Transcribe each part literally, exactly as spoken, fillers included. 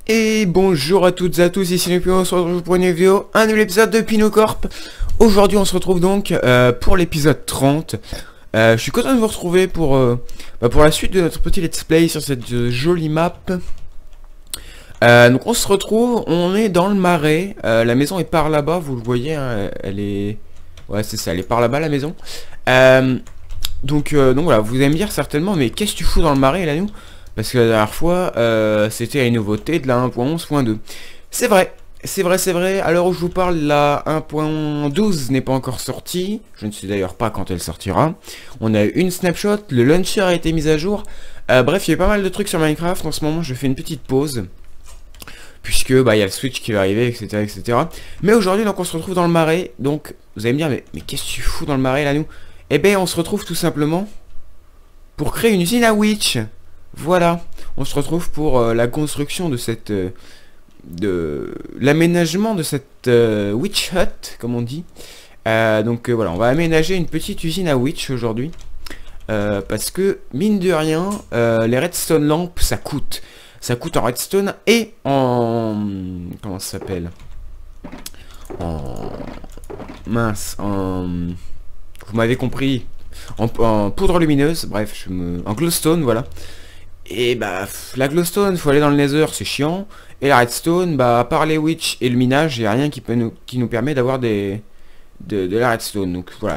Et bonjour à toutes et à tous, ici Nupi, on se retrouve pour une nouvelle vidéo, un nouvel épisode de Pinocorp. Aujourd'hui on se retrouve donc euh, pour l'épisode trente. euh, Je suis content de vous retrouver pour, euh, bah, pour la suite de notre petit let's play sur cette euh, jolie map. euh, Donc on se retrouve, on est dans le marais, euh, la maison est par là-bas, vous le voyez, hein, elle est... Ouais c'est ça, elle est par là-bas la maison. euh, donc, euh, donc voilà, vous allez me dire certainement, mais qu'est-ce que tu fous dans le marais là nous? Parce que la dernière fois, euh, c'était une nouveauté de la un point onze point deux. C'est vrai, c'est vrai, c'est vrai. À l'heure où je vous parle, la un point douze n'est pas encore sortie. Je ne sais d'ailleurs pas quand elle sortira. On a eu une snapshot, le launcher a été mis à jour. Euh, bref, il y a pas mal de trucs sur Minecraft. En ce moment, je fais une petite pause. Puisque, bah, il y a le Switch qui va arriver, et cetera, et cetera. Mais aujourd'hui, donc, on se retrouve dans le marais. Donc, vous allez me dire, mais, mais qu'est-ce que tu fous dans le marais, là, nous? Eh ben, on se retrouve tout simplement pour créer une usine à witch. Voilà, on se retrouve pour euh, la construction de cette... Euh, de l'aménagement de cette euh, witch hut, comme on dit. Euh, donc euh, voilà, on va aménager une petite usine à witch aujourd'hui. Euh, parce que, mine de rien, euh, les redstone lampes, ça coûte. Ça coûte en redstone et en... Comment ça s'appelle? En... Mince, en... Vous m'avez compris. En, en poudre lumineuse, bref, je me... en glowstone, voilà. Et bah, la glowstone, faut aller dans le nether, c'est chiant. Et la redstone, bah, à part les witch et le minage, il n'y a rien qui, peut nous, qui nous permet d'avoir des de, de la redstone. Donc voilà,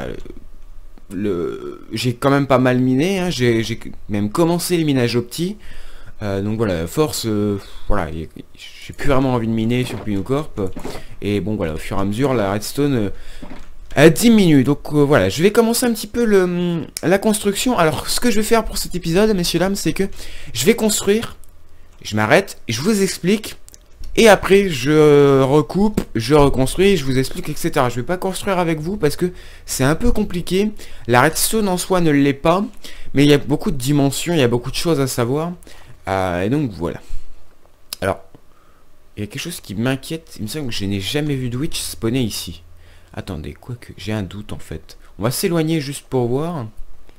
le j'ai quand même pas mal miné, hein. J'ai même commencé le minage opti. Euh, donc voilà, force, euh, voilà, j'ai plus vraiment envie de miner sur Pinocorp. Et bon voilà, au fur et à mesure, la redstone... Euh, à dix minutes, donc euh, voilà, je vais commencer un petit peu le, la construction. Alors ce que je vais faire pour cet épisode, messieurs dames, c'est que je vais construire, je m'arrête, je vous explique, et après je recoupe, je reconstruis, je vous explique, et cetera. Je vais pas construire avec vous parce que c'est un peu compliqué. La redstone en soi ne l'est pas, mais il y a beaucoup de dimensions, il y a beaucoup de choses à savoir, euh, et donc voilà. Alors, il y a quelque chose qui m'inquiète, il me semble que je n'ai jamais vu de witch spawner ici. Attendez, quoique, j'ai un doute en fait. On va s'éloigner juste pour voir.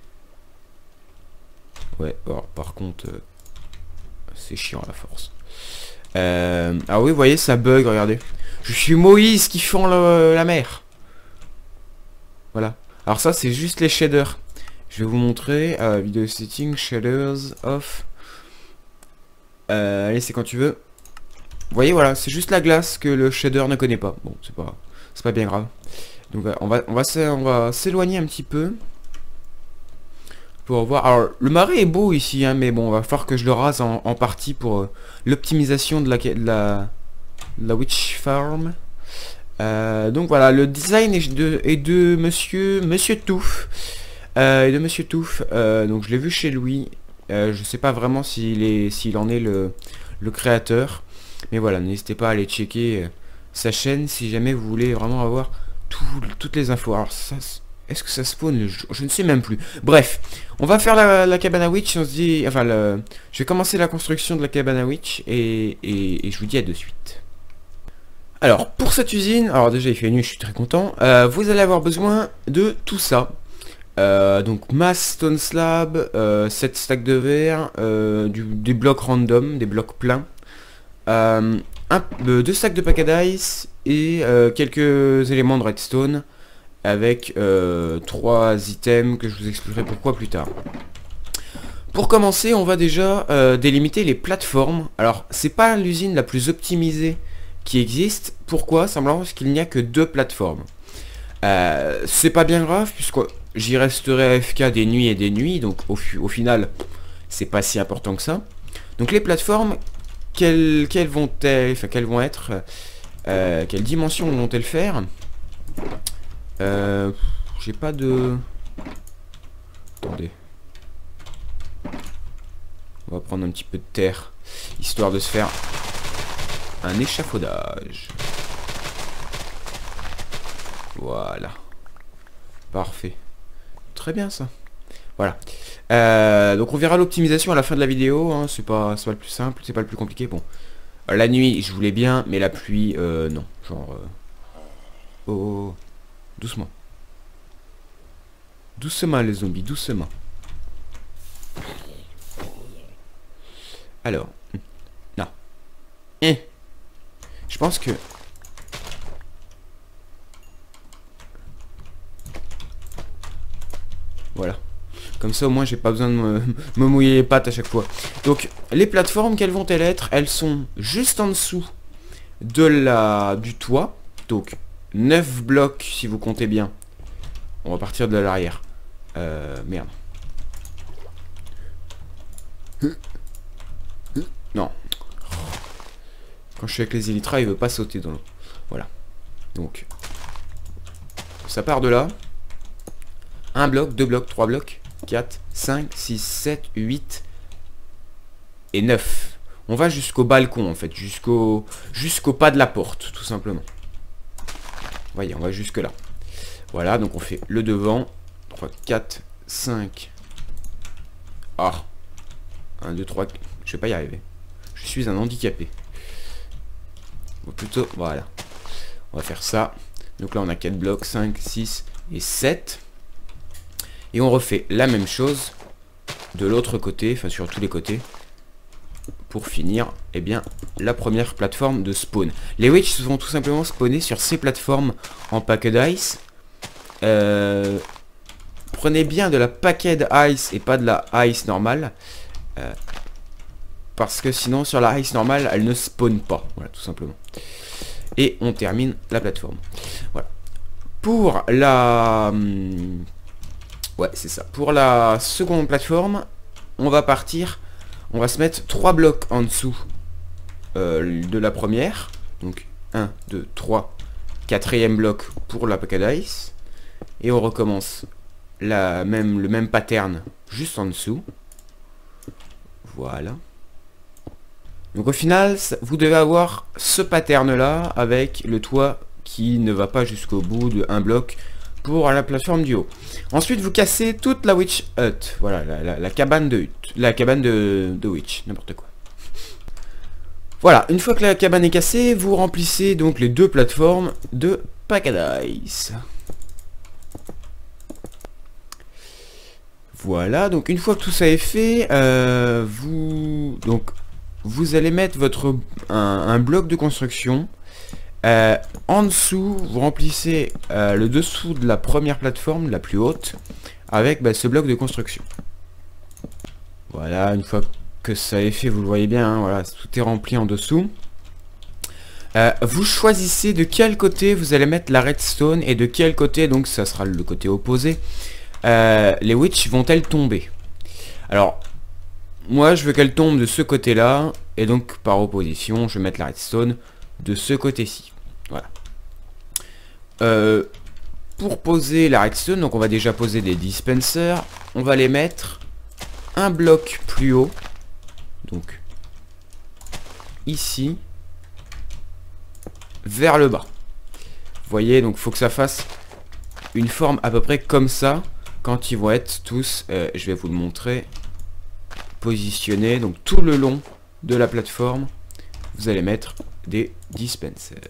Ouais, alors, par contre, euh, c'est chiant à la force. Euh, ah oui, vous voyez, ça bug, regardez. Je suis Moïse qui fend le, la mer. Voilà. Alors ça, c'est juste les shaders. Je vais vous montrer. Euh, vidéo setting, shaders, off. Euh, allez, c'est quand tu veux. Vous voyez, voilà, c'est juste la glace que le shader ne connaît pas. Bon, c'est pas... C'est pas bien grave. Donc on va on va on va s'éloigner un petit peu pour voir. Alors le marais est beau ici, hein, mais bon, on va falloir que je le rase en, en partie pour euh, l'optimisation de la, de la de la witch farm. Euh, donc voilà, le design est de, est de Monsieur Monsieur Touffe euh, et de Monsieur Touffe. Euh, donc je l'ai vu chez lui. Euh, je sais pas vraiment s'il est s'il en est le le créateur, mais voilà, n'hésitez pas à aller checker euh, sa chaîne si jamais vous voulez vraiment avoir tout, toutes les infos. Alors ça, est-ce que ça spawn le jour? Je ne sais même plus. Bref, on va faire la, la cabane à witch. On se dit, enfin, le, je vais commencer la construction de la cabane à witch et, et, et je vous dis à de suite. Alors pour cette usine, alors déjà il fait nuit, je suis très content. Euh, vous allez avoir besoin de tout ça. Euh, donc masse stone slab, euh, sept stacks de verre, euh, du, des blocs random, des blocs pleins. Euh, Un, euh, deux sacs de pack d'ice et euh, quelques éléments de redstone avec euh, trois items que je vous expliquerai pourquoi plus tard. Pour commencer, on va déjà euh, délimiter les plateformes. Alors, c'est pas l'usine la plus optimisée qui existe. Pourquoi? Simplement parce qu'il n'y a que deux plateformes. Euh, c'est pas bien grave puisque j'y resterai A F K des nuits et des nuits, donc au, au final, c'est pas si important que ça. Donc les plateformes, Quelles, quelles vont elles, enfin quelles vont être, euh, quelles dimensions vont-elles faire? euh, J'ai pas de... Attendez. On va prendre un petit peu de terre, histoire de se faire un échafaudage. Voilà. Parfait. Très bien ça. Voilà. Euh, donc on verra l'optimisation à la fin de la vidéo, hein. C'est pas, pas le plus simple, c'est pas le plus compliqué. Bon, euh, la nuit je voulais bien, mais la pluie, euh, non. Genre, euh... oh, oh, doucement, doucement les zombies, doucement. Alors, non, Eh. Je pense que... Voilà. Comme ça, au moins, j'ai pas besoin de me, me mouiller les pattes à chaque fois. Donc, les plateformes, quelles vont-elles être? Elles sont juste en dessous de la du toit. Donc, neuf blocs, si vous comptez bien. On va partir de l'arrière. Euh, merde. Non. Quand je suis avec les Elytra, il veut pas sauter dans l'eau. Voilà. Donc, ça part de là. Un bloc, deux blocs, trois blocs, quatre, cinq, six, sept, huit et neuf. On va jusqu'au balcon en fait, jusqu'au jusqu'au pas de la porte, tout simplement. Voyez, on va jusque là. Voilà, donc on fait le devant. trois, quatre, cinq. Ah. un, deux, trois. Je vais pas y arriver. Je suis un handicapé. Ou plutôt, voilà. On va faire ça. Donc là on a quatre blocs, cinq, six et sept. Et on refait la même chose de l'autre côté, enfin sur tous les côtés, pour finir, eh bien, la première plateforme de spawn. Les witches vont tout simplement spawner sur ces plateformes en packed ice. Euh, prenez bien de la packed ice et pas de la ice normale. Euh, parce que sinon, sur la ice normale, elle ne spawn pas. Voilà, tout simplement. Et on termine la plateforme. Voilà. Pour la... Hum, ouais, c'est ça. Pour la seconde plateforme, on va partir, on va se mettre trois blocs en dessous euh, de la première. Donc un, deux, trois, quatrième bloc pour la packed ice. Et on recommence la même, le même pattern juste en dessous. Voilà. Donc au final, vous devez avoir ce pattern là avec le toit qui ne va pas jusqu'au bout de un bloc pour la plateforme du haut. Ensuite, vous cassez toute la witch hut. Voilà, la, la, la cabane de hut. La cabane de, de witch, n'importe quoi. Voilà, une fois que la cabane est cassée, vous remplissez donc les deux plateformes de packed ice. Voilà, donc une fois que tout ça est fait, euh, vous donc vous allez mettre votre un, un bloc de construction. Euh, en dessous, vous remplissez euh, le dessous de la première plateforme, la plus haute, avec bah, ce bloc de construction. Voilà, une fois que ça est fait, vous le voyez bien, hein, voilà, tout est rempli en dessous. Euh, vous choisissez de quel côté vous allez mettre la redstone et de quel côté, donc ça sera le côté opposé, euh, les witches vont-elles tomber. Alors, moi je veux qu'elles tombent de ce côté-là, et donc par opposition, je vais mettre la redstone de ce côté-ci. Voilà. Euh, pour poser la redstone, donc on va déjà poser des dispensers. On va les mettre un bloc plus haut. Donc ici. Vers le bas. Vous voyez, donc il faut que ça fasse une forme à peu près comme ça. Quand ils vont être tous, euh, je vais vous le montrer, positionnés. Donc tout le long de la plateforme, vous allez mettre des dispensers.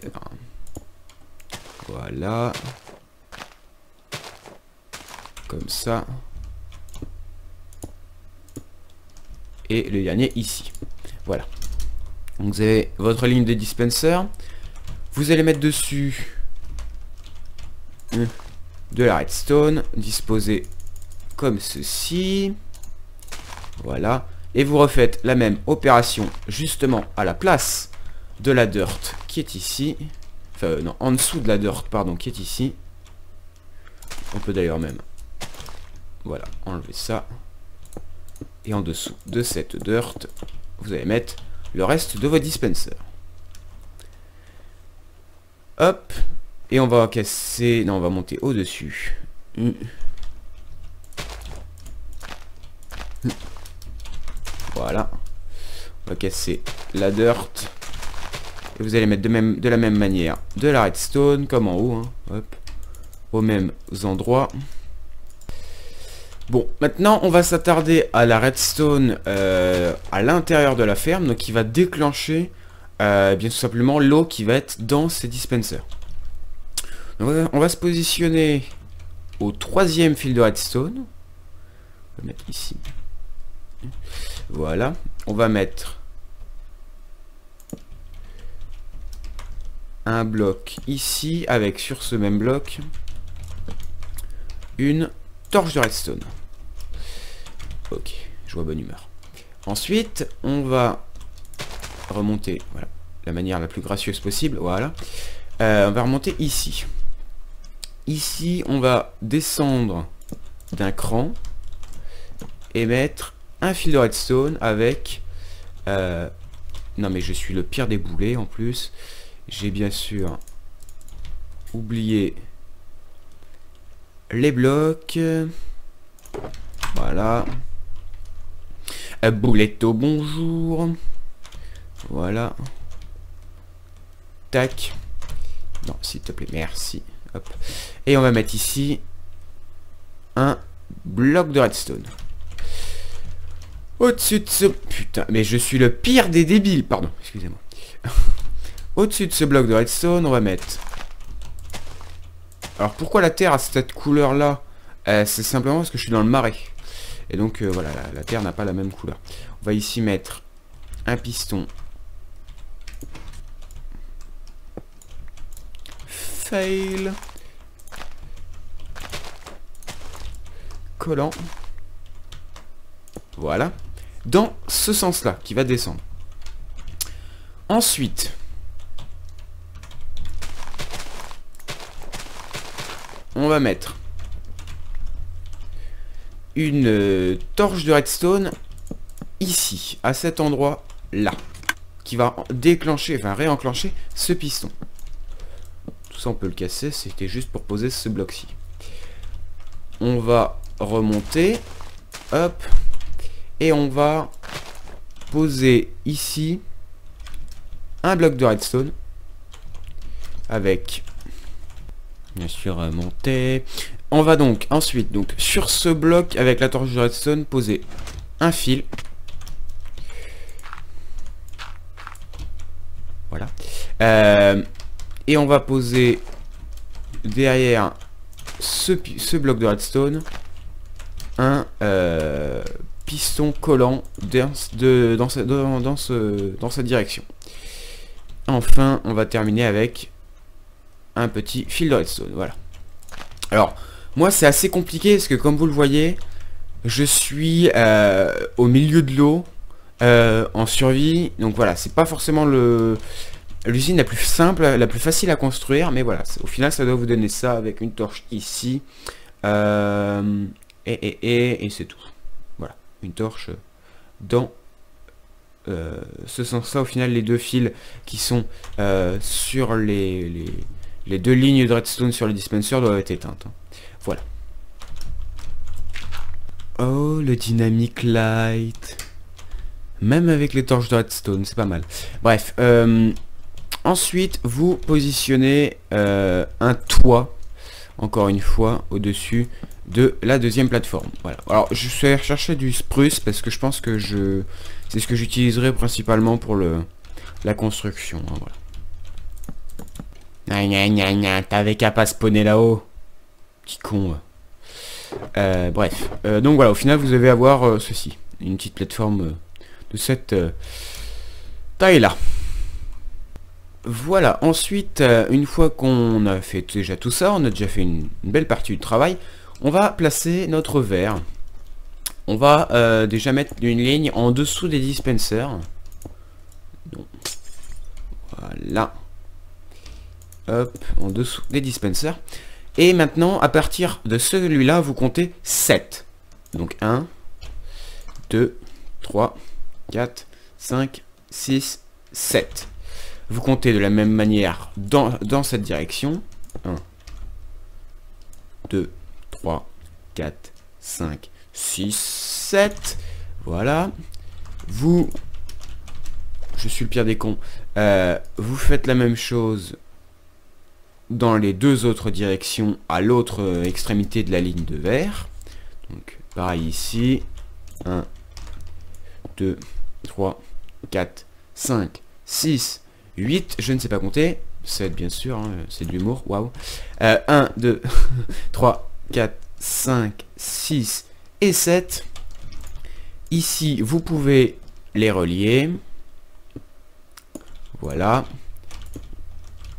Voilà. Comme ça. Et le dernier ici. Voilà. Donc vous avez votre ligne de dispensers. Vous allez mettre dessus de la redstone. Disposée comme ceci. Voilà. Et vous refaites la même opération justement à la place de la dirt qui est ici. Enfin euh, non, en dessous de la dirt, pardon, qui est ici. On peut d'ailleurs même, voilà, enlever ça. Et en dessous de cette dirt, vous allez mettre le reste de vos dispensers. Hop. Et on va casser, non, on va monter au-dessus. Voilà. On va casser la dirt. Et vous allez mettre de, même, de la même manière de la redstone, comme en haut. Hein. Hop. Aux mêmes endroits. Bon, maintenant on va s'attarder à la redstone euh, à l'intérieur de la ferme. Donc qui va déclencher euh, bien tout simplement l'eau qui va être dans ces dispensers. Donc, on va se positionner au troisième fil de redstone. On va le mettre ici. Voilà. On va mettre un bloc ici avec sur ce même bloc une torche de redstone. Ok, je vois bonne humeur. Ensuite, on va remonter, voilà, de la manière la plus gracieuse possible, voilà. Euh, on va remonter ici. Ici, on va descendre d'un cran et mettre un fil de redstone avec... Euh, non mais je suis le pire des boulets en plus. J'ai bien sûr oublié les blocs. Voilà. Un bouletto, bonjour. Voilà. Tac. Non, s'il te plaît, merci. Hop. Et on va mettre ici un bloc de redstone. Au-dessus de ce... Putain, mais je suis le pire des débiles. Pardon, excusez-moi. Au-dessus de ce bloc de redstone, on va mettre... Alors, pourquoi la terre a cette couleur-là? euh, C'est simplement parce que je suis dans le marais. Et donc, euh, voilà, la, la terre n'a pas la même couleur. On va ici mettre un piston. Fail. Collant. Voilà. Dans ce sens-là, qui va descendre. Ensuite, on va mettre une euh, torche de redstone ici, à cet endroit-là, qui va déclencher, enfin réenclencher ce piston. Tout ça, on peut le casser, c'était juste pour poser ce bloc-ci. On va remonter, hop. Et on va poser ici un bloc de redstone avec bien sûr monter. On va donc ensuite donc sur ce bloc avec la torche de redstone poser un fil. Voilà. Euh, et on va poser derrière ce, ce bloc de redstone un euh, piston collant dans, de, dans, ce, dans, dans, ce, dans cette direction. Enfin, on va terminer avec un petit fil de redstone. Voilà. Alors, moi, c'est assez compliqué parce que, comme vous le voyez, je suis euh, au milieu de l'eau, euh, en survie. Donc voilà, c'est pas forcément le l'usine la plus simple, la plus facile à construire. Mais voilà, au final, ça doit vous donner ça avec une torche ici. Euh, et et, et, et c'est tout. Voilà, une torche dans euh, ce sens-là. Au final, les deux fils qui sont euh, sur les, les, les deux lignes de redstone sur le dispenser doivent être éteintes. Hein. Voilà. Oh, le dynamic light. Même avec les torches de redstone, c'est pas mal. Bref. Euh, ensuite, vous positionnez euh, un toit, encore une fois, au-dessus de la deuxième plateforme. Voilà. Alors, je vais rechercher du spruce parce que je pense que je... c'est ce que j'utiliserai principalement pour le la construction. Hein, voilà. Gna gna gna, t'avais qu'à pas spawner là-haut. Petit con. Euh, bref. Euh, donc voilà, au final, vous allez avoir euh, ceci. Une petite plateforme euh, de cette euh, taille-là. Voilà. Ensuite, euh, une fois qu'on a fait déjà tout ça, on a déjà fait une, une belle partie du travail, on va placer notre verre. On va euh, déjà mettre une ligne en dessous des dispensers. Donc, voilà. Hop, en dessous des dispensers. Et maintenant, à partir de celui-là, vous comptez sept. Donc un, deux, trois, quatre, cinq, six, sept. Vous comptez de la même manière dans, dans cette direction. un, deux, trois, quatre, cinq, six, sept. Voilà. Vous... Je suis le pire des cons. Euh, vous faites la même chose dans les deux autres directions à l'autre extrémité de la ligne de verre. Donc pareil ici. un, deux, trois, quatre, cinq, six, huit. Je ne sais pas compter. sept bien sûr, hein, c'est de l'humour. Waouh. Euh, un, deux, trois, quatre, cinq, six et sept. Ici, vous pouvez les relier. Voilà.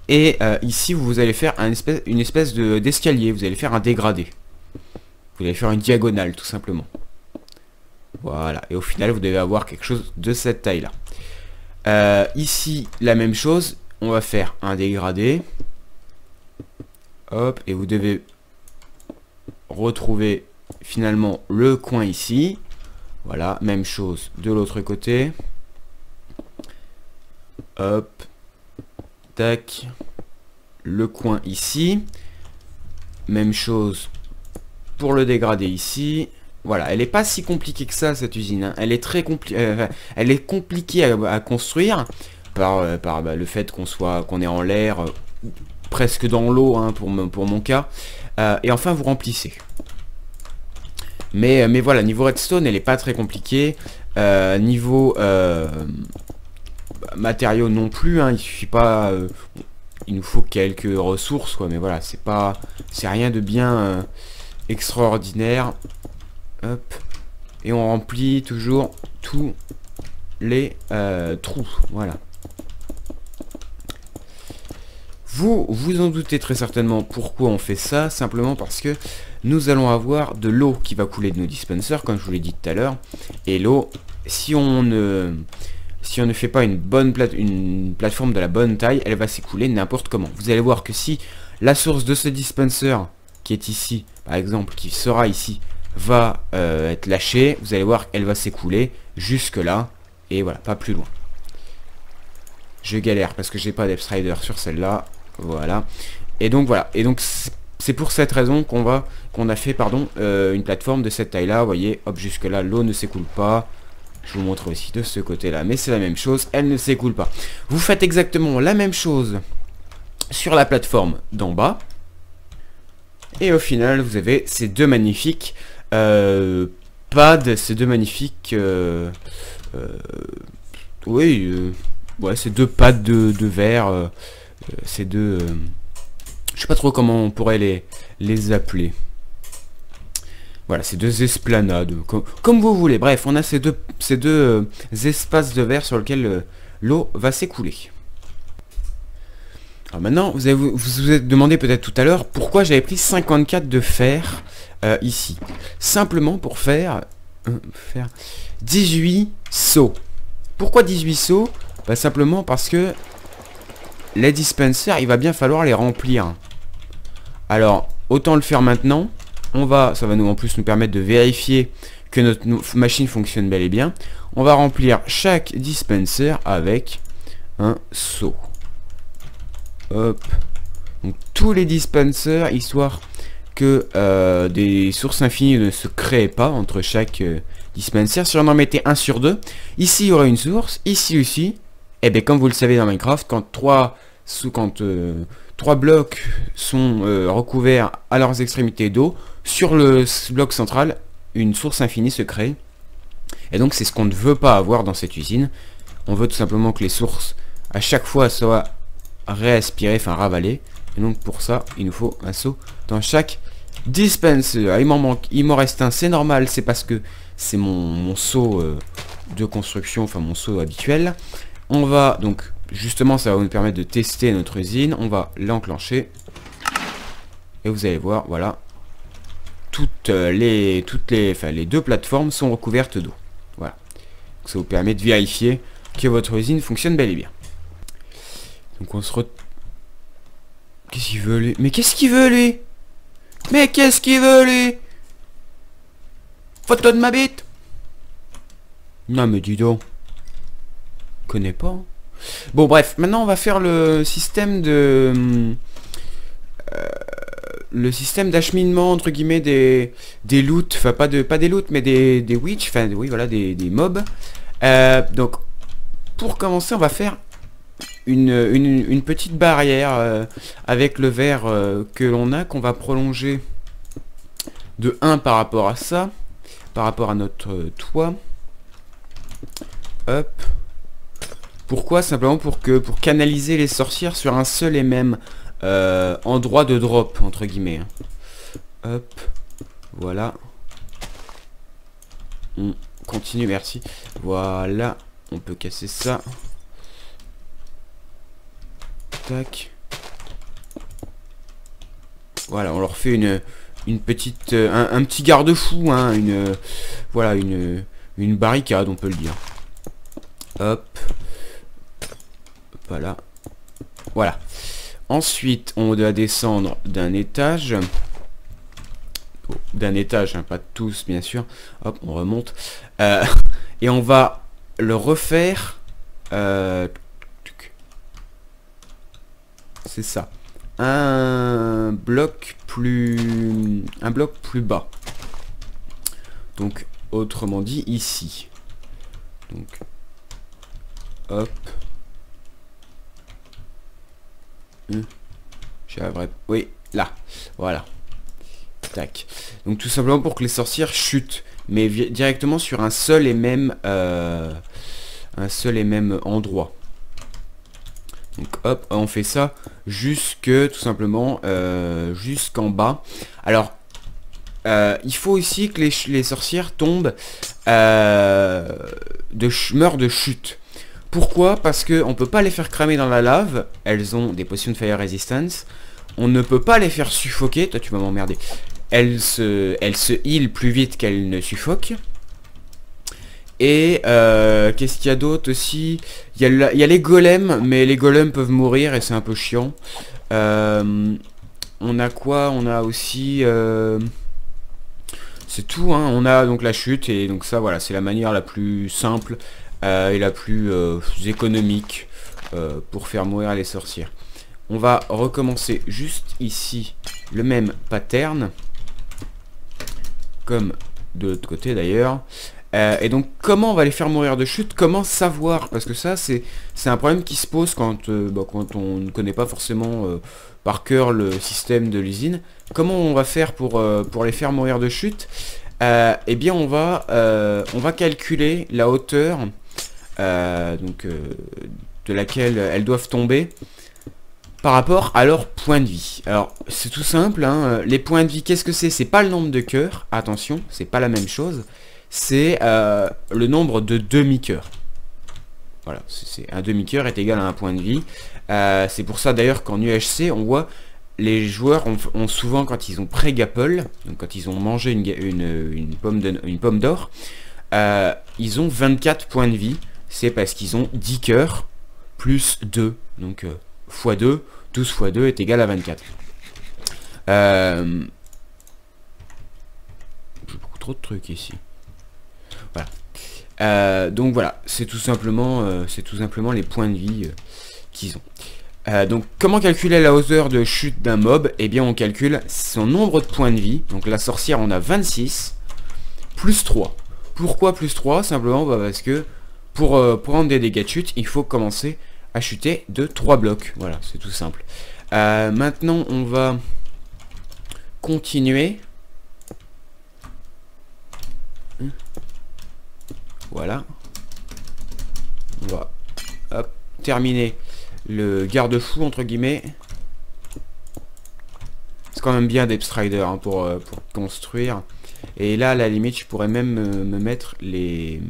Et euh, ici, vous allez faire un espèce, une espèce de d'escalier. Vous allez faire un dégradé. Vous allez faire une diagonale, tout simplement. Voilà. Et au final, vous devez avoir quelque chose de cette taille-là. Euh, ici, la même chose. On va faire un dégradé. Hop. Et vous devez retrouver finalement le coin ici. Voilà. Même chose de l'autre côté. Hop. Tac. Le coin ici. Même chose pour le dégradé ici. Voilà, elle n'est pas si compliquée que ça, cette usine. Hein. Elle est très compli euh, elle est compliquée à, à construire par, euh, par bah, le fait qu'on soit qu'on est en l'air, euh, presque dans l'eau hein, pour, pour mon cas. Euh, et enfin, vous remplissez. Mais, mais voilà, niveau redstone, elle n'est pas très compliquée. Euh, niveau euh, matériaux non plus, hein, il suffit pas... Euh, il nous faut quelques ressources, quoi. Mais voilà, c'est pas... C'est rien de bien euh, extraordinaire. Hop. Et on remplit toujours tous les euh, trous. Voilà. Vous vous en doutez très certainement pourquoi on fait ça. Simplement parce que nous allons avoir de l'eau qui va couler de nos dispensers, comme je vous l'ai dit tout à l'heure. Et l'eau, si on ne... Si on ne fait pas une bonne plate une plateforme de la bonne taille, elle va s'écouler n'importe comment. Vous allez voir que si la source de ce dispenser, qui est ici, par exemple, qui sera ici, va euh, être lâchée, vous allez voir qu'elle va s'écouler jusque là, et voilà, pas plus loin. Je galère parce que j'ai pas d'Epstrider sur celle-là, voilà. Et donc voilà, et donc c'est pour cette raison qu'on va qu'on a fait pardon euh, une plateforme de cette taille-là. Vous voyez, hop, jusque là, l'eau ne s'écoule pas. Je vous montre aussi de ce côté-là, mais c'est la même chose, elle ne s'écoule pas. Vous faites exactement la même chose sur la plateforme d'en bas. Et au final, vous avez ces deux magnifiques euh, pads, ces deux magnifiques... Euh, euh, oui, euh, ouais, ces deux pads de, de verre, euh, ces deux... Euh, je sais pas trop comment on pourrait les, les appeler. Voilà, ces deux esplanades, comme, comme vous voulez. Bref, on a ces deux, ces deux euh, espaces de verre sur lesquels euh, l'eau va s'écouler. Alors maintenant, vous avez, vous vous êtes demandé peut-être tout à l'heure pourquoi j'avais pris cinquante-quatre de fer euh, ici. Simplement pour faire, euh, faire dix-huit seaux. Pourquoi dix-huit seaux? Bah, simplement parce que les dispensers, il va bien falloir les remplir. Alors, autant le faire maintenant. On va, ça va nous en plus nous permettre de vérifier que notre machine fonctionne bel et bien. On va remplir chaque dispenser avec un seau. Hop. Donc tous les dispensers, histoire que euh, des sources infinies ne se créent pas entre chaque euh, dispenser. Si on en mettait un sur deux, ici il y aurait une source, ici aussi. Et bien comme vous le savez dans Minecraft, quand trois sous quand euh, trois blocs sont euh, recouverts à leurs extrémités d'eau, sur le bloc central, une source infinie se crée. Et donc c'est ce qu'on ne veut pas avoir dans cette usine. On veut tout simplement que les sources à chaque fois soient réaspirées, enfin ravalées. Et donc pour ça, il nous faut un seau dans chaque dispenser. Il m'en manque, il m'en reste un, c'est normal, c'est parce que c'est mon, mon seau euh, de construction, enfin mon seau habituel. On va donc, justement ça va nous permettre de tester notre usine. On va l'enclencher. Et vous allez voir, voilà. Toutes les, toutes les, enfin, les deux plateformes sont recouvertes d'eau. Voilà. Donc, ça vous permet de vérifier que votre usine fonctionne bel et bien. Donc on se re... Qu'est-ce qu'il veut lui? Mais qu'est-ce qu'il veut lui? Mais qu'est-ce qu'il veut lui? Photo de ma bite? Non mais dis donc. Je connais pas. Hein. Bon bref, maintenant on va faire le système de... Euh, le système d'acheminement entre guillemets des, des loots, enfin pas de pas des loots mais des, des witch, enfin oui voilà des, des mobs. Euh, donc pour commencer on va faire une, une, une petite barrière euh, avec le verre euh, que l'on a, qu'on va prolonger de un par rapport à ça, par rapport à notre euh, toit. Hop. Pourquoi? Simplement pour que pour canaliser les sorcières sur un seul et même Euh, endroit de drop entre guillemets. Hop, voilà. On continue, merci. Voilà, on peut casser ça. Tac. Voilà, on leur fait une, une petite, euh, un, un petit garde-fou, hein, une, euh, voilà, une, une barricade, on peut le dire. Hop. Voilà. Voilà. Ensuite, on doit descendre d'un étage. Oh, d'un étage, hein, pas tous, bien sûr. Hop, on remonte. Euh, et on va le refaire. Euh, C'est ça. Un bloc plus... Un bloc plus bas. Donc, autrement dit, ici. Donc, hop. Hum. J'aimerais... Oui, là. Voilà. Tac. Donc, tout simplement pour que les sorcières chutent. Mais directement sur un seul et même... Euh, un seul et même endroit. Donc hop, on fait ça jusque tout simplement euh, jusqu'en bas. Alors euh, il faut aussi que les, les sorcières tombent euh, de meurent de chute. Pourquoi? Parce que on peut pas les faire cramer dans la lave. Elles ont des potions de fire resistance. On ne peut pas les faire suffoquer. Toi tu vas m'emmerder. Elles se, elles se heal plus vite qu'elles ne suffoquent. Et euh, qu'est-ce qu'il y a d'autre aussi? Il y, a il y a les golems, mais les golems peuvent mourir et c'est un peu chiant. Euh, on a quoi? On a aussi... Euh, c'est tout, hein. On a donc la chute, et donc ça, voilà, c'est la manière la plus simple euh, et la plus euh, économique euh, pour faire mourir les sorcières. On va recommencer juste ici le même pattern, comme de l'autre côté d'ailleurs. Euh, et donc comment on va les faire mourir de chute? Comment savoir? Parce que ça c'est c'est un problème qui se pose quand, euh, bah, quand on ne connaît pas forcément euh, par cœur le système de l'usine. Comment on va faire pour, euh, pour les faire mourir de chute? euh, Eh bien on va, euh, on va calculer la hauteur euh, donc, euh, de laquelle elles doivent tomber par rapport à leur point de vie. Alors c'est tout simple, hein. Les points de vie, qu'est-ce que c'est? C'est pas le nombre de cœurs, attention, c'est pas la même chose. C'est euh, le nombre de demi-cœurs. Voilà, c'est un demi-cœur est égal à un point de vie. Euh, c'est pour ça d'ailleurs qu'en U H C, on voit les joueurs ont, ont souvent, quand ils ont pré-gapple, donc quand ils ont mangé une, une, une pomme de, une pomme d'or, euh, ils ont vingt-quatre points de vie. C'est parce qu'ils ont dix cœurs plus deux. Donc euh, fois deux, douze fois deux est égal à vingt-quatre. Euh, J'ai beaucoup trop de trucs ici. Voilà. Euh, donc voilà, c'est tout simplement, euh, c'est tout simplement les points de vie euh, qu'ils ont. Euh, donc comment calculer la hauteur de chute d'un mob? Eh bien on calcule son nombre de points de vie. Donc la sorcière on a vingt-six plus trois. Pourquoi plus trois? Simplement bah, parce que pour euh, prendre des dégâts de chute, il faut commencer à chuter de trois blocs. Voilà, c'est tout simple. Euh, maintenant on va continuer. Voilà. On va hop, terminer le garde-fou entre guillemets. C'est quand même bien Depth Strider hein, pour, euh, pour construire. Et là à la limite je pourrais même euh, me mettre les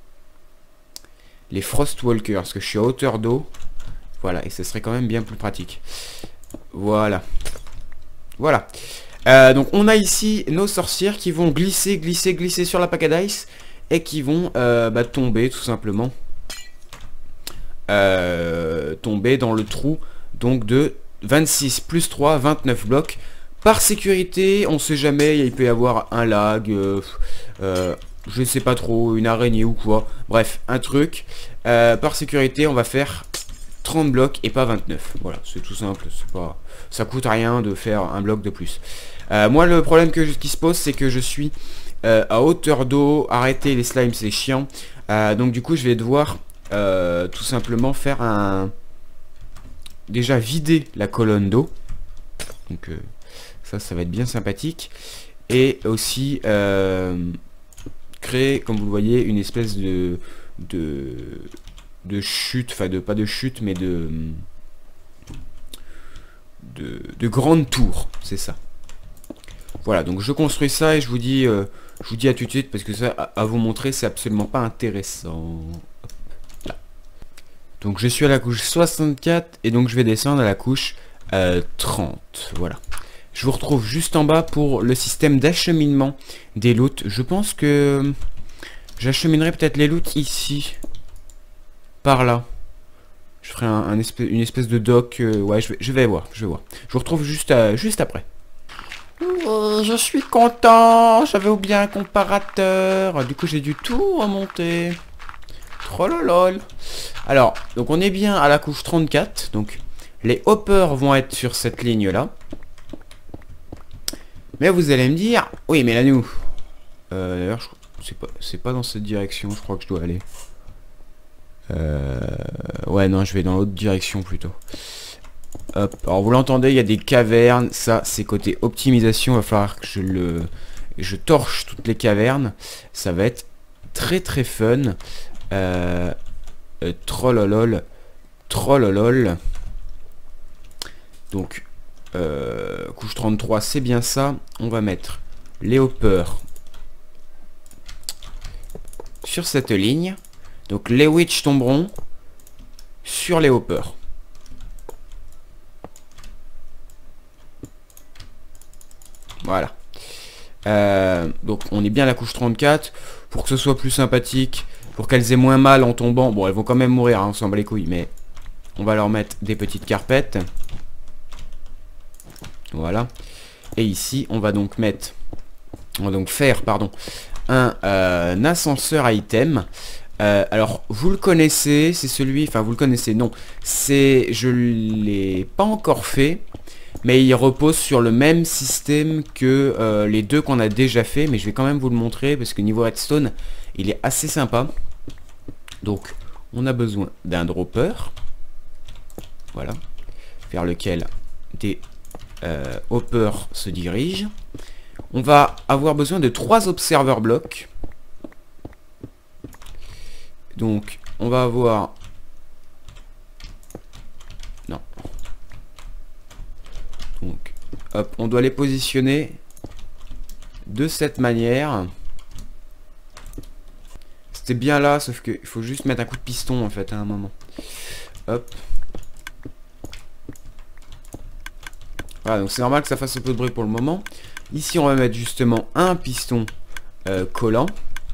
les Frostwalkers parce que je suis à hauteur d'eau. Voilà, et ce serait quand même bien plus pratique. Voilà. Voilà. Euh, donc on a ici nos sorcières qui vont glisser, glisser, glisser sur la Pack-a-Dice et qui vont euh, bah, tomber tout simplement. Euh, tomber dans le trou donc de vingt-six plus trois, vingt-neuf blocs. Par sécurité, on sait jamais, il peut y avoir un lag, euh, euh, je sais pas trop, une araignée ou quoi. Bref, un truc. Euh, par sécurité, on va faire trente blocs et pas vingt-neuf. Voilà, c'est tout simple, c'est pas, ça coûte rien de faire un bloc de plus. Euh, moi, le problème que je, qui se pose, c'est que je suis euh, à hauteur d'eau. Arrêter les slimes, c'est chiant. Euh, donc du coup, je vais devoir euh, tout simplement faire un... Déjà vider la colonne d'eau. Donc euh, ça, ça va être bien sympathique. Et aussi euh, créer, comme vous le voyez, une espèce de... de de chute, enfin de pas de chute mais de de, de grande tour, c'est ça. Voilà, donc je construis ça et je vous dis euh, je vous dis à tout de suite parce que ça à, à vous montrer c'est absolument pas intéressant. Hop, là. Donc je suis à la couche soixante-quatre et donc je vais descendre à la couche euh, trente. Voilà. je vous retrouve juste en bas pour le système d'acheminement des loots. Je pense que j'acheminerai peut-être les loots ici. Par là. Je ferai un, un espèce, une espèce de dock. Euh, ouais, je vais, je vais voir. Je vais voir. Je vous retrouve juste, à, juste après. Oh, je suis content. J'avais oublié un comparateur. Du coup, j'ai dû tout remonter. Trollolol. Alors, donc on est bien à la couche trente-quatre. Donc, les hoppers vont être sur cette ligne-là. Mais vous allez me dire... Oui, mais là, nous... Euh, D'ailleurs, c'est pas, c'est pas dans cette direction, je crois que je dois aller. Euh, ouais, non, je vais dans l'autre direction plutôt. Hop, alors vous l'entendez, il y a des cavernes. Ça, c'est côté optimisation. Il va falloir que je le... Je torche toutes les cavernes. Ça va être très très fun. Euh, euh, trollolol. Trollolol. Donc, euh, couche trente-trois, c'est bien ça. On va mettre les hoppers sur cette ligne. Donc les witch tomberont sur les hoppers. Voilà. Euh, donc on est bien à la couche trente-quatre. Pour que ce soit plus sympathique, pour qu'elles aient moins mal en tombant. Bon, elles vont quand même mourir, hein, on s'en bat les couilles, mais on va leur mettre des petites carpettes. Voilà. Et ici, on va donc mettre... On va donc faire, pardon, un, euh, un ascenseur item. Euh, alors, vous le connaissez, c'est celui... Enfin, vous le connaissez, non. C'est... Je l'ai pas encore fait, mais il repose sur le même système que euh, les deux qu'on a déjà fait. Mais je vais quand même vous le montrer, parce que niveau redstone, il est assez sympa. Donc, on a besoin d'un dropper. Voilà. Vers lequel des euh, hoppers se dirigent. On va avoir besoin de trois observer blocs. Donc, on va avoir... Non. Donc, hop, on doit les positionner de cette manière. C'était bien là, sauf qu'il faut juste mettre un coup de piston, en fait, à un moment. Hop. Voilà, donc c'est normal que ça fasse un peu de bruit pour le moment. Ici, on va mettre justement un piston euh, collant.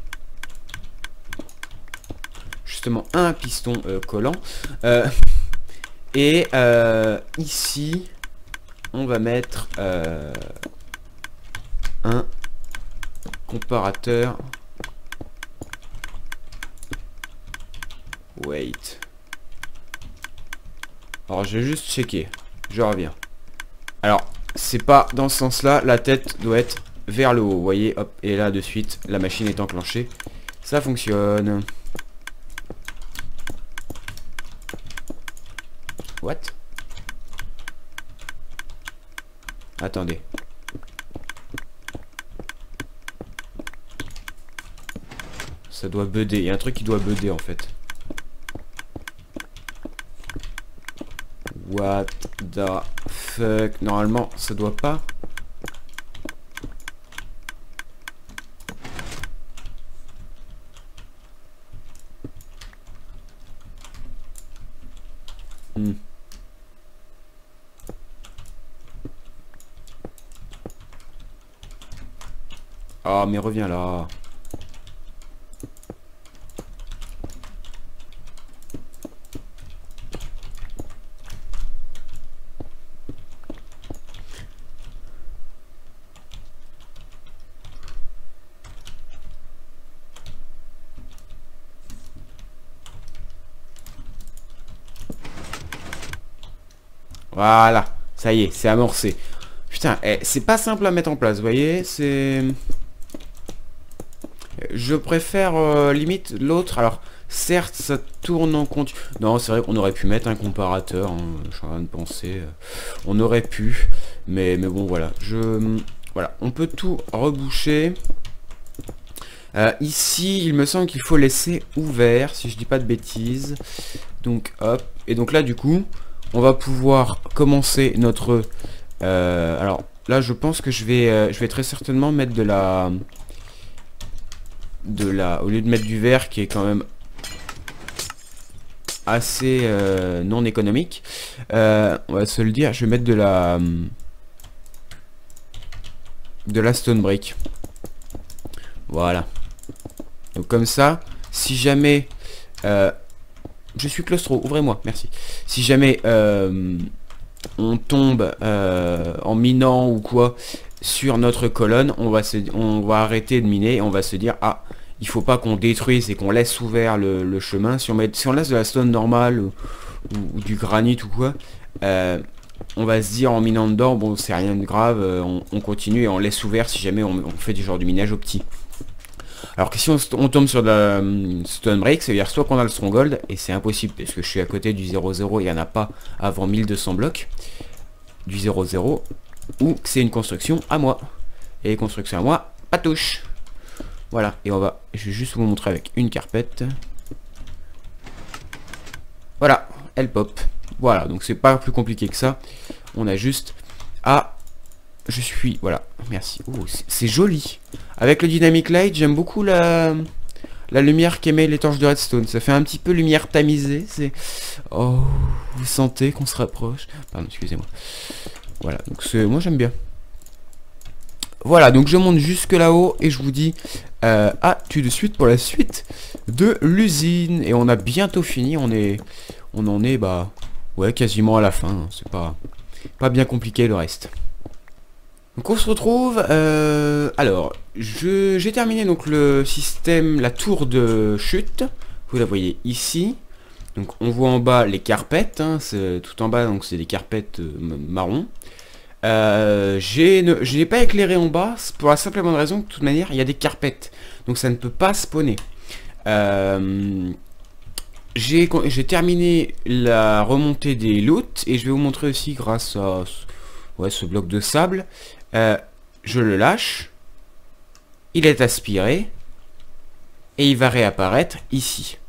Justement, un piston euh, collant. Euh, et euh, ici, on va mettre euh, un comparateur. Wait. Alors, je vais juste checker. Je reviens. Alors, c'est pas dans ce sens-là. La tête doit être vers le haut. Vous voyez, hop. Et là, de suite, la machine est enclenchée. Ça fonctionne. What? Attendez. Ça doit budder. Il y a un truc qui doit budder, en fait. What the fuck? Normalement, ça doit pas. Hmm. Ah, mais reviens là. Voilà, ça y est, c'est amorcé. Putain, eh, c'est pas simple à mettre en place, vous voyez, c'est... Je préfère euh, limite l'autre. Alors, certes, ça tourne en continu. Non, c'est vrai qu'on aurait pu mettre un comparateur, hein, je suis en train de penser. On aurait pu, mais, mais bon, voilà. Je... Voilà, on peut tout reboucher. Euh, ici, il me semble qu'il faut laisser ouvert, si je dis pas de bêtises. Donc, hop. Et donc là, du coup... On va pouvoir commencer notre... Euh, alors là, je pense que je vais, euh, je vais très certainement mettre de la... De la... Au lieu de mettre du verre qui est quand même assez euh, non économique, euh, on va se le dire, je vais mettre de la... de la stone brick. Voilà. Donc comme ça, si jamais... Euh, je suis claustro, ouvrez-moi, merci. Si jamais euh, on tombe euh, en minant ou quoi sur notre colonne, on va, se, on va arrêter de miner et on va se dire, ah, il faut pas qu'on détruise et qu'on laisse ouvert le, le chemin. Si on, met, si on laisse de la stone normale ou, ou, ou du granit ou quoi, euh, on va se dire en minant dedans, bon, c'est rien de grave, euh, on, on continue et on laisse ouvert si jamais on, on fait du genre du minage au petit. Alors que si on, on tombe sur de la um, stone break, ça veut dire soit qu'on a le stronghold, et c'est impossible parce que je suis à côté du zéro zéro, il n'y en a pas avant mille deux cents blocs, du zéro zéro, ou que c'est une construction à moi. Et les constructions à moi, pas touche. Voilà, et on va, je vais juste vous montrer avec une carpette. Voilà, elle pop. Voilà, donc c'est pas plus compliqué que ça. On a juste à... Je suis... Voilà, merci. Oh, c'est joli. Avec le Dynamic Light, j'aime beaucoup la... la lumière qu'émet les torches de redstone. Ça fait un petit peu lumière tamisée. C'est... Oh, vous sentez qu'on se rapproche. Pardon, excusez-moi. Voilà, donc c'est... Moi, j'aime bien. Voilà, donc je monte jusque là-haut et je vous dis euh, à tout de suite pour la suite de l'usine. Et on a bientôt fini. On est... On en est, bah... Ouais, quasiment à la fin. C'est pas... Pas bien compliqué le reste. Donc on se retrouve, euh, alors, j'ai terminé donc le système, la tour de chute, vous la voyez ici, donc on voit en bas les carpettes, hein, tout en bas donc c'est des carpettes euh, marron, euh, je n'ai pas éclairé en bas, pour la simple et bonne raison que de toute manière il y a des carpettes, donc ça ne peut pas spawner. Euh, j'ai terminé la remontée des loots, et je vais vous montrer aussi grâce à ouais, ce bloc de sable. Euh, je le lâche, il est aspiré et il va réapparaître ici,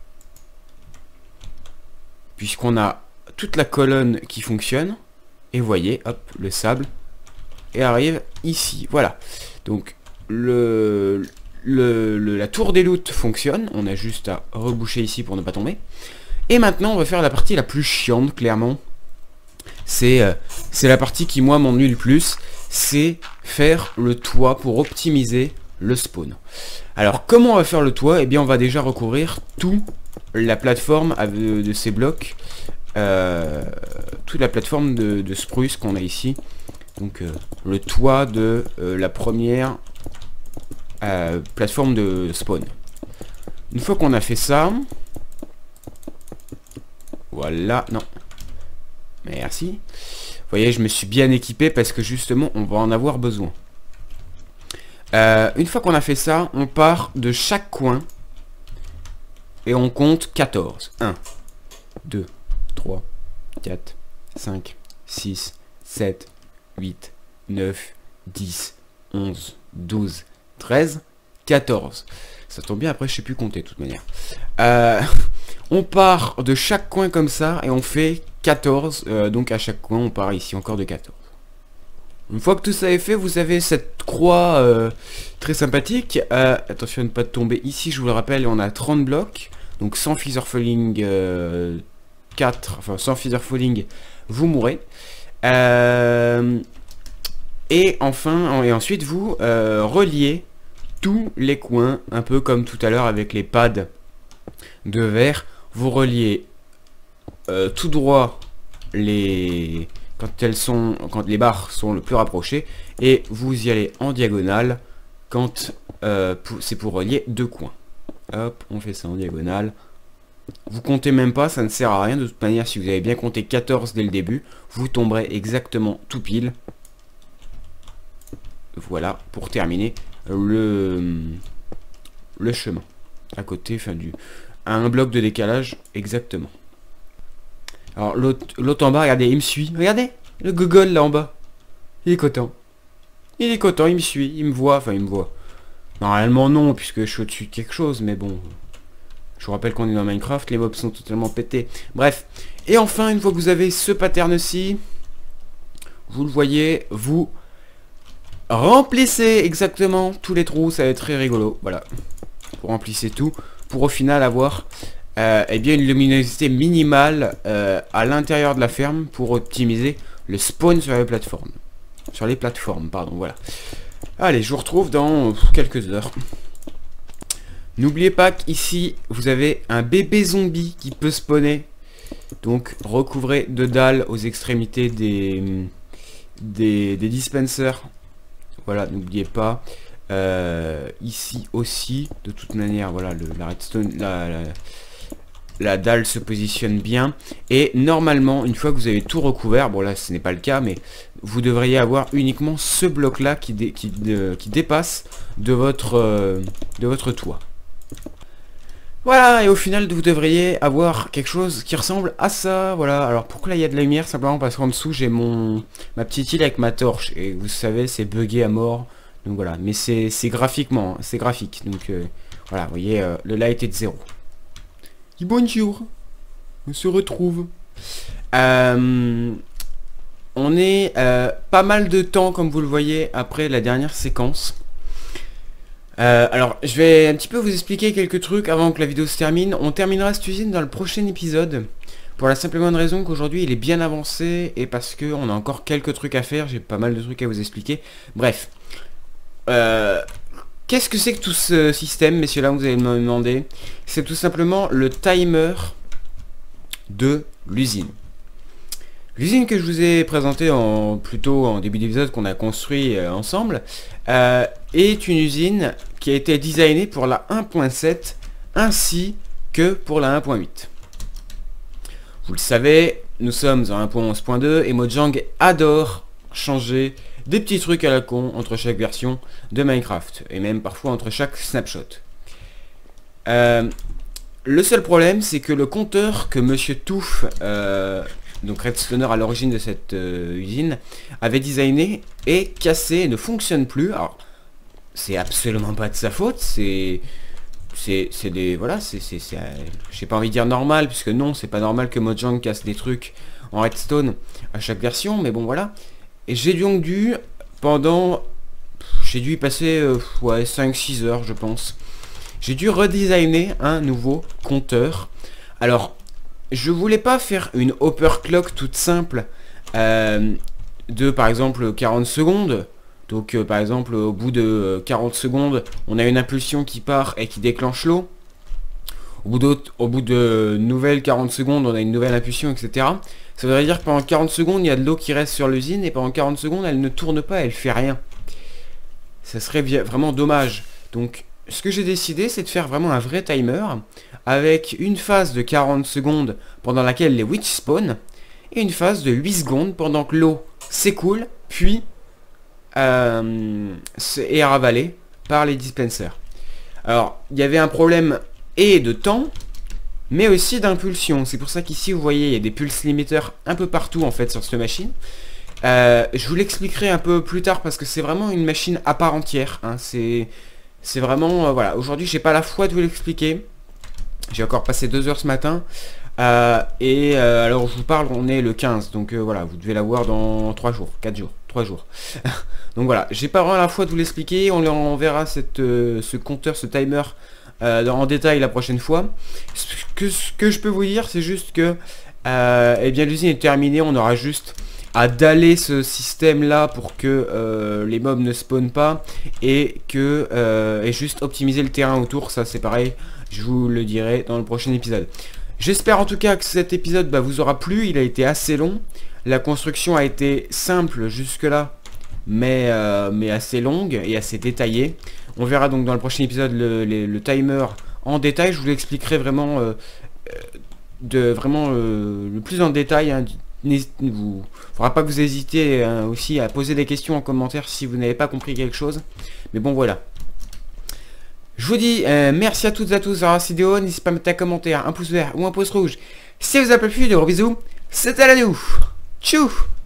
puisqu'on a toute la colonne qui fonctionne. Et vous voyez, hop, le sable et arrive ici. Voilà, donc le, le, le la tour des loots fonctionne. On a juste à reboucher ici pour ne pas tomber. Et maintenant on va faire la partie la plus chiante, clairement. C'est euh, c'est la partie qui moi m'ennuie le plus. C'est faire le toit pour optimiser le spawn. Alors comment on va faire le toit? Eh bien on va déjà recouvrir toute la plateforme de, de ces blocs, euh, toute la plateforme de, de spruce qu'on a ici. Donc euh, le toit de euh, la première euh, plateforme de spawn. Une fois qu'on a fait ça, voilà, non, merci. Vous voyez, je me suis bien équipé parce que justement, on va en avoir besoin. Euh, une fois qu'on a fait ça, on part de chaque coin et on compte quatorze. un, deux, trois, quatre, cinq, six, sept, huit, neuf, dix, onze, douze, treize, quatorze. Ça tombe bien, après je sais plus compter de toute manière. Euh, on part de chaque coin comme ça et on fait quatorze, euh, donc à chaque coin on part ici encore de quatorze. Une fois que tout ça est fait, vous avez cette croix euh, très sympathique. Euh, attention à ne pas tomber ici, je vous le rappelle, on a trente blocs, donc sans feather falling euh, quatre, enfin sans feather falling, vous mourrez. Euh, et enfin, et ensuite vous euh, reliez tous les coins, un peu comme tout à l'heure avec les pads de verre. Vous reliez euh, tout droit les quand elles sont quand les barres sont le plus rapprochées, et vous y allez en diagonale quand euh, c'est pour relier deux coins. Hop, on fait ça en diagonale. Vous comptez même pas, ça ne sert à rien de toute manière. Si vous avez bien compté quatorze dès le début, vous tomberez exactement tout pile. Voilà, pour terminer le le chemin à côté, enfin du à un bloc de décalage exactement. Alors l'autre en bas, regardez, il me suit. Regardez, le gogol là en bas. Il est content. Il est content, il me suit, il me voit, enfin il me voit. Normalement non, puisque je suis au-dessus de quelque chose, mais bon. Je vous rappelle qu'on est dans Minecraft, les mobs sont totalement pétés. Bref. Et enfin, une fois que vous avez ce pattern-ci, vous le voyez, vous remplissez exactement tous les trous, ça va être très rigolo. Voilà. Vous remplissez tout, pour au final avoir... Euh, eh bien une luminosité minimale euh, à l'intérieur de la ferme pour optimiser le spawn sur les plateformes. Sur les plateformes, pardon, voilà. Allez, je vous retrouve dans quelques heures. N'oubliez pas qu'ici, vous avez un bébé zombie qui peut spawner. Donc, recouvrez de dalles aux extrémités des, des, des dispensers. Voilà, n'oubliez pas. Euh, ici aussi, de toute manière, voilà, le, la redstone, la, la, la dalle se positionne bien. Et normalement, une fois que vous avez tout recouvert, bon là, ce n'est pas le cas, mais vous devriez avoir uniquement ce bloc-là qui, dé, qui, de, qui dépasse de votre, euh, de votre toit. Voilà, et au final, vous devriez avoir quelque chose qui ressemble à ça. Voilà, alors pourquoi là il y a de la lumière? Simplement parce qu'en dessous, j'ai mon ma petite île avec ma torche. Et vous savez, c'est buggé à mort. Donc voilà, mais c'est graphiquement, c'est graphique. Donc euh, voilà, vous voyez, euh, le light est de zéro. Et bonjour, on se retrouve. Euh, on est euh, pas mal de temps, comme vous le voyez, après la dernière séquence. Euh, alors, je vais un petit peu vous expliquer quelques trucs avant que la vidéo se termine. On terminera cette usine dans le prochain épisode. Pour la simple et bonne raison qu'aujourd'hui, il est bien avancé. Et parce qu'on a encore quelques trucs à faire. J'ai pas mal de trucs à vous expliquer. Bref. Euh, Qu'est-ce que c'est que tout ce système, messieurs là, vous allez me demander? C'est tout simplement le timer de l'usine. L'usine que je vous ai présentée en, plutôt en début d'épisode, qu'on a construit euh, ensemble, euh, est une usine qui a été designée pour la un point sept ainsi que pour la un point huit. Vous le savez, nous sommes en un point onze point deux et Mojang adore changer des petits trucs à la con entre chaque version de Minecraft et même parfois entre chaque snapshot. Euh, le seul problème, c'est que le compteur que Monsieur Touffe, euh, donc Redstoner à l'origine de cette euh, usine, avait designé est cassé et ne fonctionne plus. Alors, c'est absolument pas de sa faute, c'est... C'est des... Voilà, c'est... Euh, j'ai pas envie de dire normal, puisque non, c'est pas normal que Mojang casse des trucs en redstone à chaque version, mais bon, voilà. Et j'ai donc dû, pendant... J'ai dû y passer, euh, ouais, cinq six heures, je pense. J'ai dû redesigner un nouveau compteur. Alors, je voulais pas faire une overclock toute simple euh, de, par exemple, quarante secondes. Donc, euh, par exemple, au bout de euh, quarante secondes, on a une impulsion qui part et qui déclenche l'eau. Au bout, au bout de nouvelles quarante secondes, on a une nouvelle impulsion, et cetera. Ça voudrait dire que pendant quarante secondes, il y a de l'eau qui reste sur l'usine et pendant quarante secondes, elle ne tourne pas, elle fait rien. Ça serait vraiment dommage. Donc, ce que j'ai décidé, c'est de faire vraiment un vrai timer avec une phase de quarante secondes pendant laquelle les witch spawn et une phase de huit secondes pendant que l'eau s'écoule, puis euh, est ravalée par les dispensers. Alors, il y avait un problème et de temps, mais aussi d'impulsion. C'est pour ça qu'ici, vous voyez, il y a des pulse limiters un peu partout, en fait, sur cette machine. Euh, je vous l'expliquerai un peu plus tard, parce que c'est vraiment une machine à part entière. Hein. C'est vraiment... Euh, voilà, aujourd'hui, j'ai pas la foi de vous l'expliquer. J'ai encore passé deux heures ce matin. Euh, et euh, alors, je vous parle, on est le quinze. Donc, euh, voilà, vous devez la voir dans trois jours, quatre jours, trois jours. Donc, voilà, j'ai pas vraiment la foi de vous l'expliquer. On, on verra cette, euh, ce compteur, ce timer... Euh, en détail la prochaine fois. Ce que, ce que je peux vous dire, c'est juste que euh, eh bien l'usine est terminée. On aura juste à daller ce système là pour que euh, les mobs ne spawnent pas et que euh, et juste optimiser le terrain autour. Ça c'est pareil, je vous le dirai dans le prochain épisode. J'espère en tout cas que cet épisode bah, vous aura plu. Il a été assez long, la construction a été simple jusque là, mais, euh, mais assez longue et assez détaillée. On verra donc dans le prochain épisode le, le, le timer en détail. Je vous l'expliquerai vraiment, euh, de, vraiment euh, le plus en détail. Hein. Il ne faudra pas que vous hésitiez hein, aussi à poser des questions en commentaire si vous n'avez pas compris quelque chose. Mais bon voilà. Je vous dis euh, merci à toutes et à tous d'avoir cette vidéo. N'hésitez pas à mettre un commentaire, un pouce vert ou un pouce rouge. Si vous avez plu, de gros bisous. C'était à la nous. Tchou.